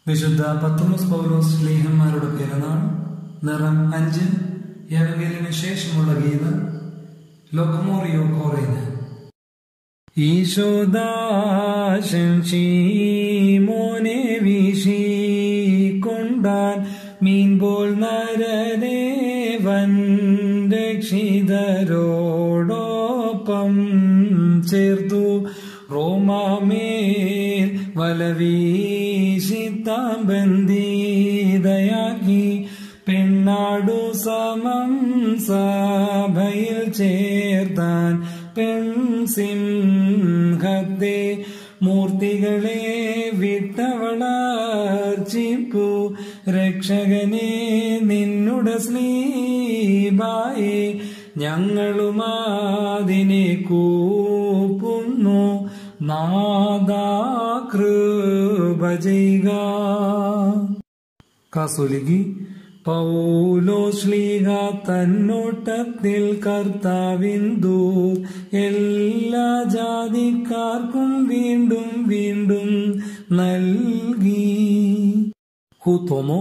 വിശുദ്ധ പത്രോസ് പൗലോസ് ശ്ലീഹന്മാരുടെ പിറന്നാൾ നിറം 5 യവങ്കലിന് ശേഷമുള്ള ഗീതം ലോകമോറിയോ കോറേന്. ഈശോദാശൻ ശീമോനെ വീശി കൊണ്ടാൻ മീൻപോൽ നരദേവൻ രക്ഷിതരോടൊപ്പം ചേർത്തു റോമാമേൽ വലവീശിത്താം ബന്ധിതയാക്കി പെണ്ണാടു സമം സഭയിൽ ചേർത്താൻ പെൺസിംഹത്തെ മൂർത്തികളെ വിട്ടവളർച്ചിപ്പു രക്ഷകനെ നിന്നുടെ സ്ലീബായെ ഞങ്ങളുമാതിനെ കൂപ്പുന്നു നാദാ കൃപ ചെയ്യുക. കാസോലികി പൗലോസ് ശ്ലീഹ തന്നോട്ടത്തിൽ കർത്താവിന്ദു എല്ലാ ജാതിക്കാർക്കും വീണ്ടും വീണ്ടും നൽകി. ഹൂത്തോമോ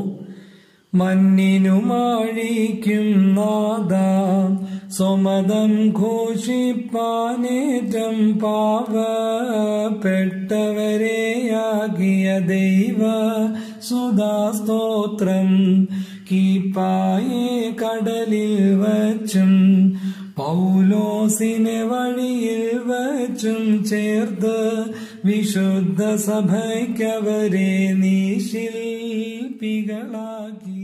മണ്ണിനുമാഴിക്കും നാദാം സ്വമതം ഘോഷിപ്പാനേറ്റം പാവപ്പെട്ടവരെയാകിയ ദൈവ സുധാസ്തോത്രം കീപ്പായെ കടലിൽ വച്ചും പൗലോസിനെ വഴിയിൽ വച്ചും ചേർത്ത് വിശുദ്ധ സഭയ്ക്കവരെ നീ ശില്പികളാക്കി.